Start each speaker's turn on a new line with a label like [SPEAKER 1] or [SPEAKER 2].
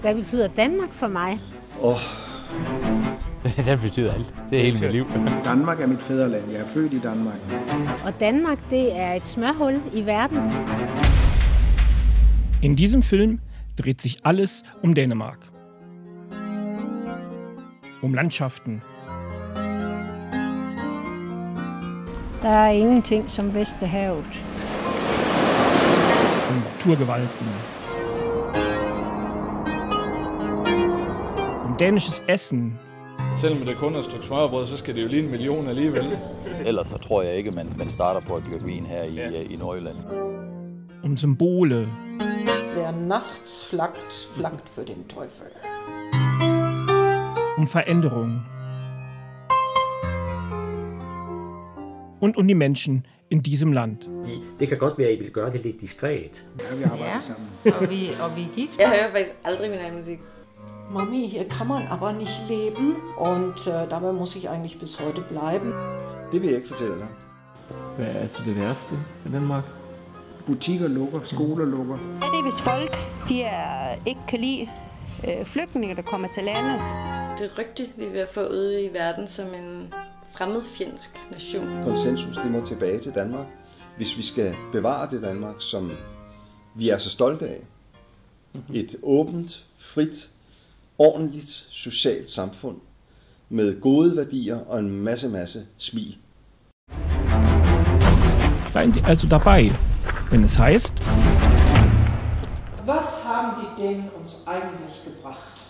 [SPEAKER 1] Hvad betyder Danmark for mig?
[SPEAKER 2] Den betyder alt. Det er hele mit liv.
[SPEAKER 3] Danmark er mit fædreland. Jeg er født i Danmark.
[SPEAKER 1] Og Danmark, det er et smørhul i verden.
[SPEAKER 4] In diesem Film dreht sich alles um Dänemark. Um Landschaften.
[SPEAKER 5] Der er ingenting som Vesterhavet.
[SPEAKER 4] Um Naturgewalten. Um dänisches Essen.
[SPEAKER 6] Selvom det kun er et stykke smørrebrød, så skal det jo lige 1 million alligevel.
[SPEAKER 7] Ellers så tror jeg ikke, man starter på at dyrke vin her i Nordjylland.
[SPEAKER 4] Um Symbole.
[SPEAKER 8] Wer nachts flaggt, flaggt für den Teufel.
[SPEAKER 4] Um Veränderung. Und um die Menschen in diesem Land.
[SPEAKER 9] Det kan godt være, at I vil gøre det lidt diskret.
[SPEAKER 3] Ja, vi arbejder sammen.
[SPEAKER 10] Og vi er gift. Jeg hører faktisk aldrig min egen musik.
[SPEAKER 8] Mami, hier kann man aber nicht leben und dabei muss ich eigentlich bis heute bleiben.
[SPEAKER 3] Det vil jeg ikke fortælle dig.
[SPEAKER 2] Hvad er altså det værste i Danmark?
[SPEAKER 3] Butikker lukker, skoler lukker.
[SPEAKER 5] Er det, hvis folk ikke kan lide flygtninge, der kommer til landet?
[SPEAKER 10] Det rygte, vi vil få ude i verden som en fremmedfjendsk nation.
[SPEAKER 11] Konsensus, det må tilbage til Danmark, hvis vi skal bevare det Danmark, som vi er så stolte af. Et åbent, frit, ordentligt, socialt samfund med gode værdier og en masse smil.
[SPEAKER 4] Seien Sie also dabei, wenn es heißt:
[SPEAKER 8] Was haben die Dänen uns eigentlich gebracht?